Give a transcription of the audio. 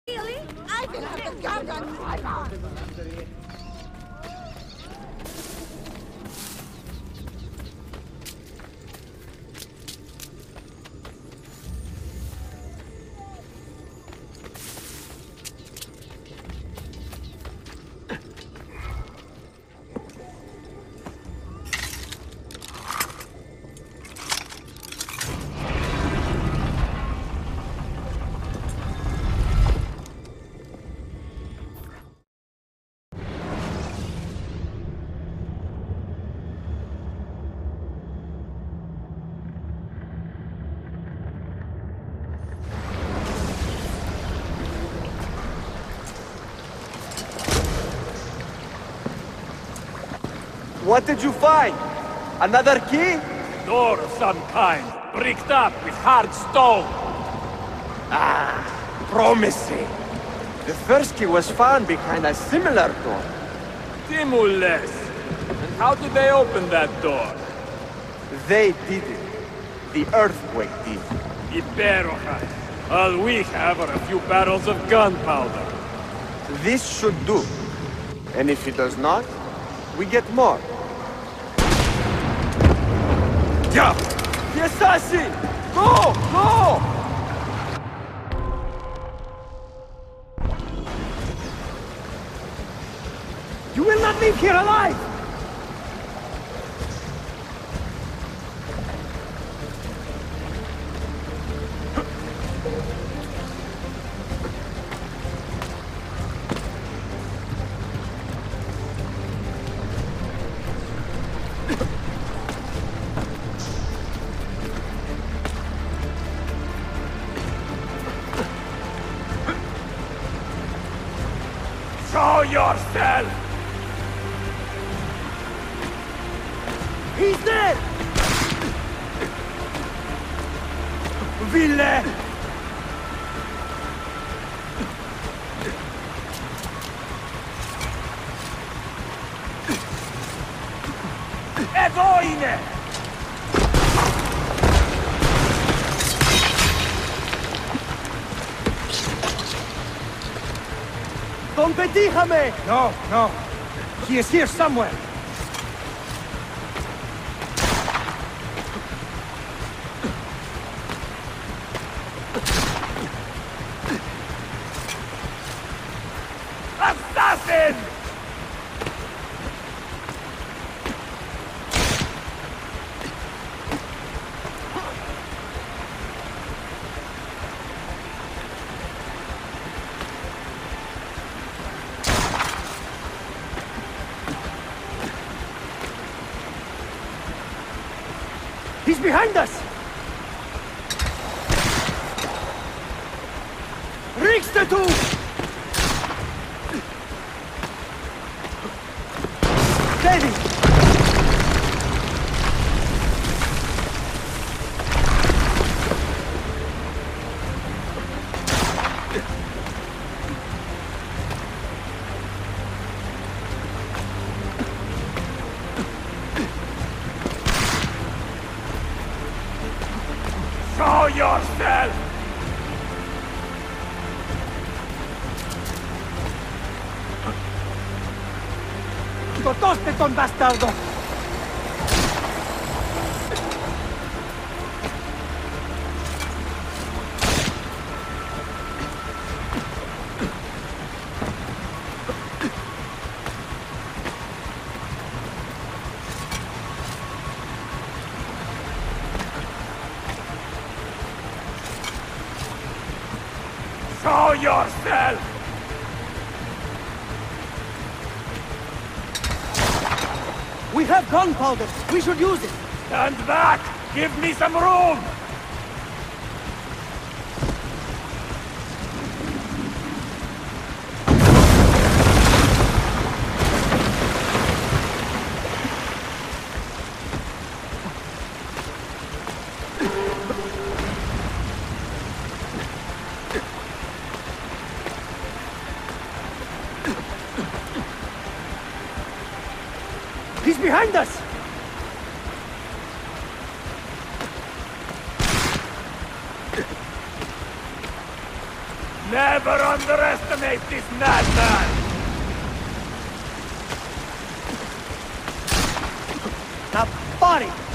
Really? I will have the gun on my. What did you find? Another key? Door of some kind, bricked up with hard stone. Ah, promising. The first key was found behind a similar door. Timules. And how did they open that door? They did it. The earthquake did. Iberoja. All we have are a few barrels of gunpowder. This should do. And if it does not, we get more. Yeah! The assassin! Go! Go! You will not leave here alive! Show yourself! He's dead! Villain! Egoine! Competijame! No, no. He is here somewhere. Assassin! He's behind us! Rickstetu! Steady! Show yourself! ¡Totoste con bastardo! Show yourself! We have gunpowder! We should use it! Stand back! Give me some room! He's behind us! Never Never underestimate this madman! Now, buddy!